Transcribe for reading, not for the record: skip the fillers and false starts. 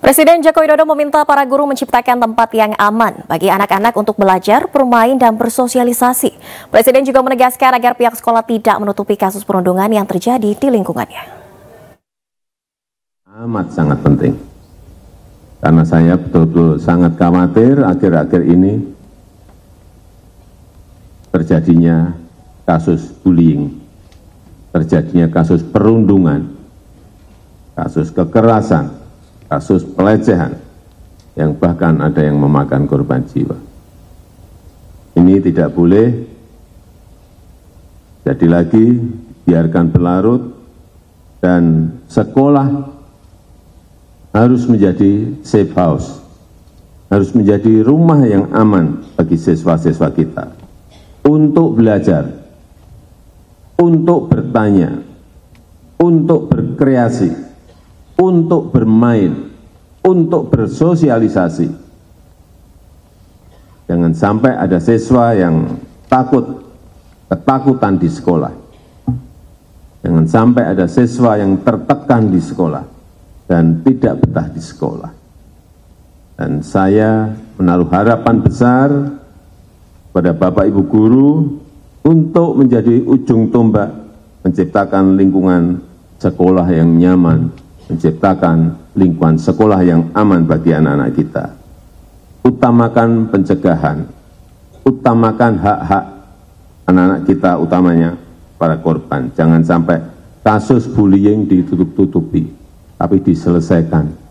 Presiden Joko Widodo meminta para guru menciptakan tempat yang aman bagi anak-anak untuk belajar, bermain, dan bersosialisasi. Presiden juga menegaskan agar pihak sekolah tidak menutupi kasus perundungan yang terjadi di lingkungannya. Amat sangat penting, karena saya betul-betul sangat khawatir akhir-akhir ini terjadinya kasus bullying, terjadinya kasus perundungan, kasus kekerasan, kasus pelecehan, yang bahkan ada yang memakan korban jiwa. Ini tidak boleh jadi lagi, biarkan berlarut, dan sekolah harus menjadi safe house, harus menjadi rumah yang aman bagi siswa-siswa kita untuk belajar, untuk bertanya, untuk berkreasi, untuk bermain, untuk bersosialisasi. Jangan sampai ada siswa yang ketakutan di sekolah. Jangan sampai ada siswa yang tertekan di sekolah dan tidak betah di sekolah. Dan saya menaruh harapan besar pada Bapak Ibu guru untuk menjadi ujung tombak menciptakan lingkungan sekolah yang nyaman, menciptakan lingkungan sekolah yang aman bagi anak-anak kita. Utamakan pencegahan, utamakan hak-hak anak-anak kita, utamanya para korban. Jangan sampai kasus bullying ditutup-tutupi, tapi diselesaikan